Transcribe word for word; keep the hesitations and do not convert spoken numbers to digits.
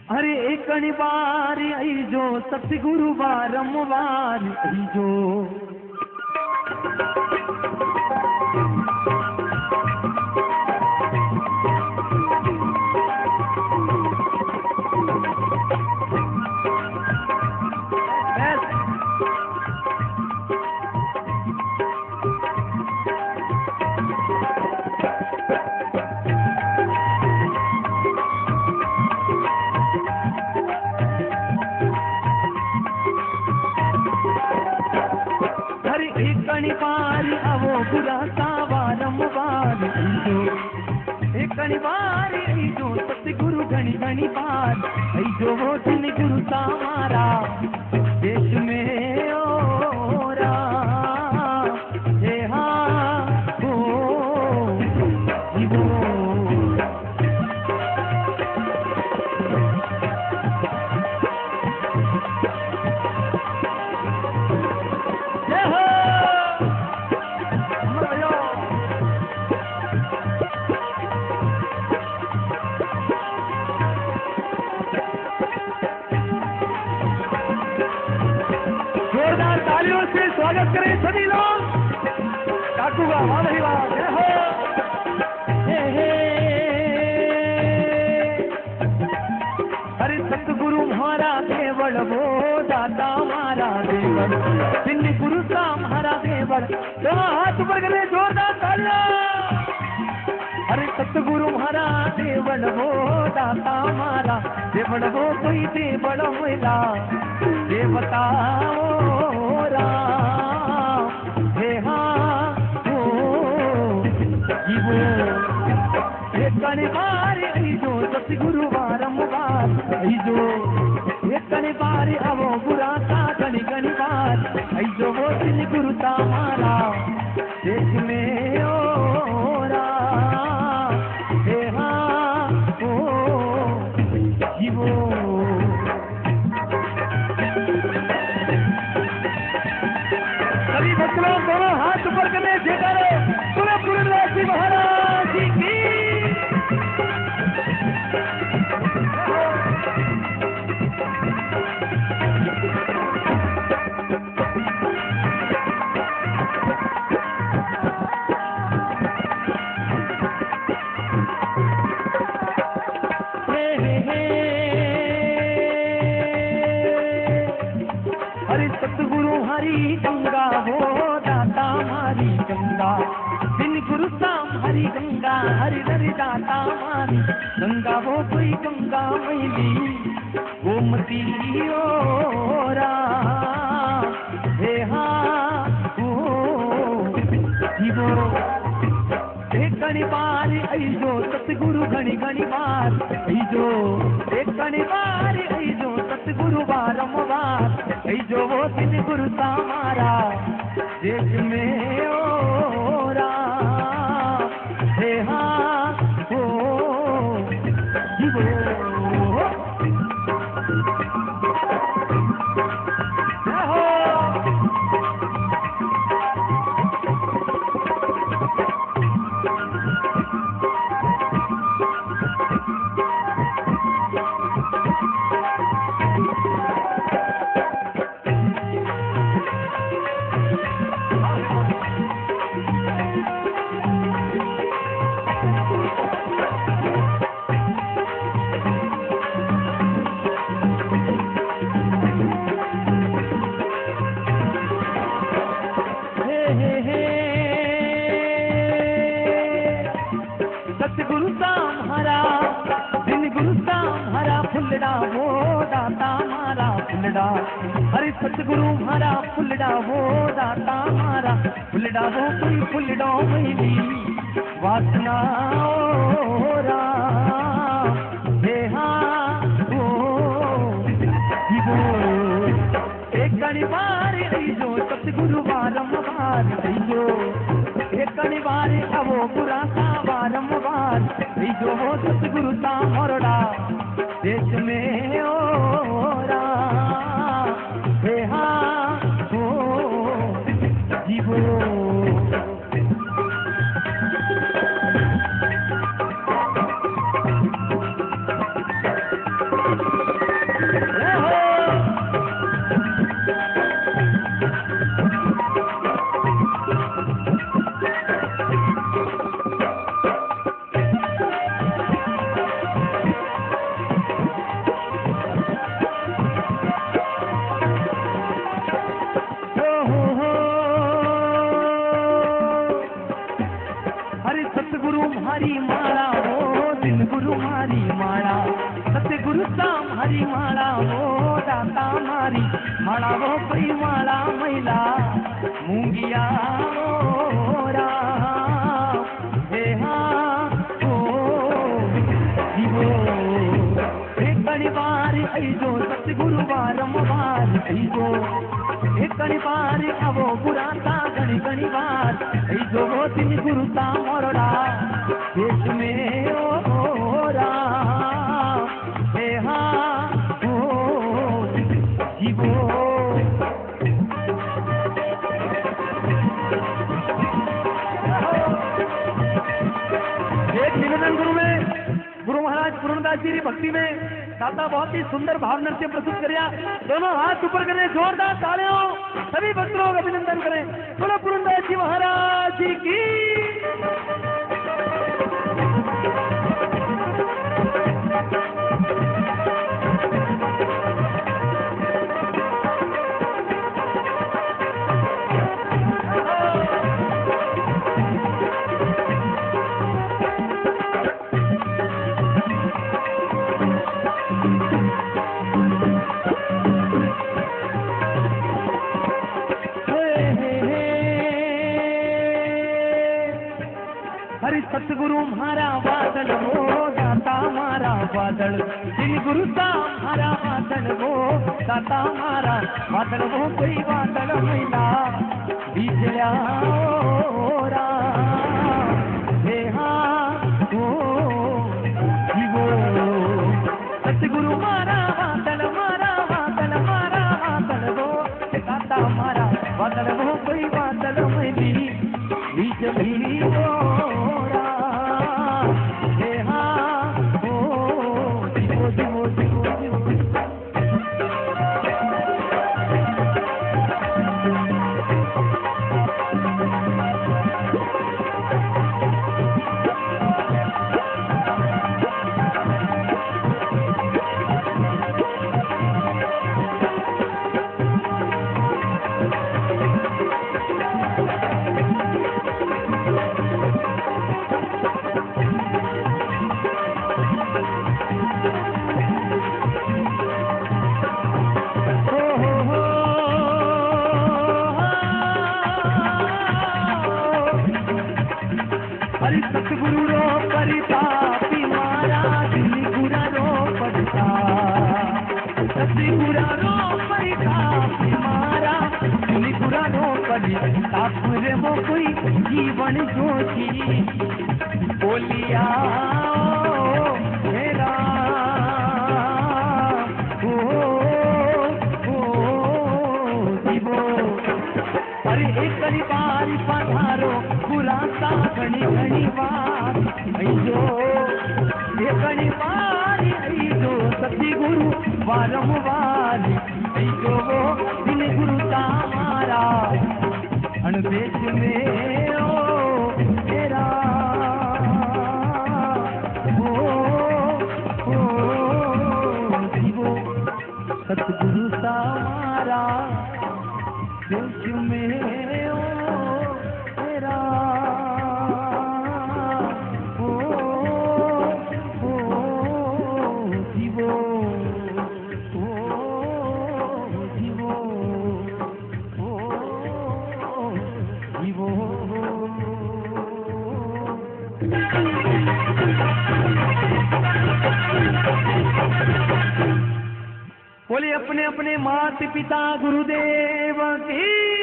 अरे एक बार आई जो सतगुरु बारंबार आई जो पार आवो बुरा सा बारंबार जो एक बार आई जो सतगुरु घनी घनी बार आई जो वो दिन गुरु सामारा देश में ओरा हे हाँ हो जीवो स्वागत करें सभी लोग काकू का वाह भाई वाह जय हो हे हे अरे सतगुरु हमारा देवल वो दाता हमारा देवल सिंह गुरु सा हमारा देवल तो हाथ ऊपर करें जोरदार तालियां अरे सतगुरु हमारा देवल वो दाता हमारा देवल वो कोई देवल मिला देवता बार आई जो सतगुरु बारंबार आई जो एक बार आवो बुरा सा गणी गणी बार आई जो वो दिन गुरु तामारा देश में ओरा हे हाँ ओ जीवो सभी बच्चों दोनों हाथ ऊपर करने जयकारे पूरे पूरे महाराज जी की सतगुरु हरि गंगा हो दाता हमारी गंगा दिन गुरु साम हरि गंगा हरि हरि दाता हमारी गंगा वो कोई गंगा मैली गोमती ओरा हे हाँ ओ जीवो एक बार आई जो सतगुरु घनी घनी बार आई जो एक बार आई जो सतगुरु बारंबार आई जो वो दिन गुरु सामारा देश में ओरा हे हाँ हो जीवो सतगुरु साम हरा दिन गुरु साम हरा फुलड़ा वो दाता हमारा फुलड़ा हरे सतगुरु हरा फुलड़ा वो दाता हमारा फुलड़ा वो कोई फुलड़ो मैली वासना ओरा हे हाँ ओ जीवो एक बार आई जो सतगुरु बारंबार आई जो एक बार आवो बुरा सा बारंबार आई जो वो सतगुरु सा मोरड़ा देश में ओरा हे हाँ ओ जीवो श्याम हरी माला वो दाता मारी माला वो कोई माला मैला मूंगिया ओ राम हे हाँ ओ जीवो एक बार ऐजो सतगुरु बारंबार ऐजो एक बार आवो बुराता गणी गणी बार ऐजो वो तीन गुरु ता मोरड़ा देश में ओ राम हे हाँ ओ जीवो एक निवेदन गुरु में गुरु महाराज पूर्णदास जी की भक्ति में दाता बहुत ही सुंदर भाव नृत्य प्रस्तुत करिया। दोनों हाथ ऊपर करें, जोरदार तालियों, सभी भक्तों का अभिनंदन करें। बोलो पूर्णदास जी महाराज जी की। सतगुरु मारा बादल वो दाता मारा बादल जिन गुरु सा मारा बादल वो दाता मारा बादल वो कोई बादल मैला बिजलिया ओ राम हे हाँ ओ जीवो सतगुरु मारा बादल मारा बादल मारा बादल वो दाता मारा बादल वो कोई बादल मैली बिजली ओ सतगुरु रो परितापी मारा दिल गुरा रो पड़ता सतगुरा रो परितापी मारा दिल गुरा रो पड़ता रे वो कोई जीवन जोशी बोलिया मेरा ओ ओ जीवो अरे एक बारी पधारो पुराता घणी घणी बार ऐजो एक बारी ऐजो सती गुरु वारंवार ऐजो वो दिन गुरु तारा अणदेश में ओ तेरा ओ ओ जीवो सतगुरु तारा देश में ओ तेरा ओ ओ जीवो ओ जीवो ओ जीवो। बोले अपने अपने माता पिता गुरुदेव की।